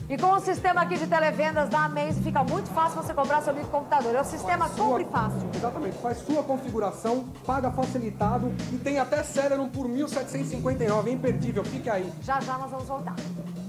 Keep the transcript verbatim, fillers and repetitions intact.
E com o sistema aqui de televendas da Amaze, fica muito fácil você comprar seu microcomputador. É o sistema Compre Fácil. Exatamente, faz sua configuração, paga facilitado e tem até Celeron por mil setecentos e cinquenta e nove, é imperdível, fique aí. Já já nós vamos voltar.